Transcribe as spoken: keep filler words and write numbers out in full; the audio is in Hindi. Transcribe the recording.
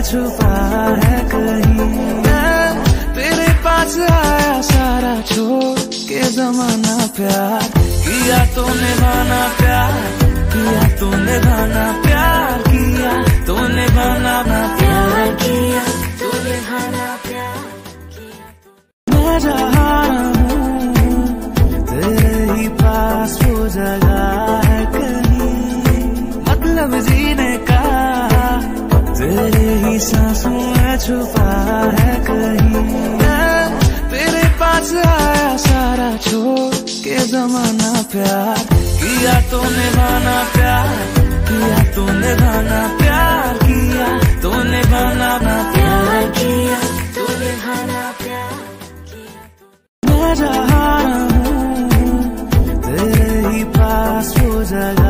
छुपा है कहीं। मैं तेरे पास आया सारा छोड़ के जमाना, प्यार किया तो निभाना, प्यार किया तो निभाना, प्यार किया तो निभाना, प्यार किया तो निभाना, प्यार किया। मैं जहाँ हूँ तेरे ही पास वो जगह है कहीं, मतलब जीने का तेरे ही सांसों में छुपा है कहीं। मैं तेरे पास आया सारा छोड़ के जमाना, प्यार किया तो निभाना, प्यार किया तो निभाना, प्यार किया तो निभाना, प्यार किया तो निभाना, प्यार किया। मैं जहाँ हूँ तेरे ही पास वो जगह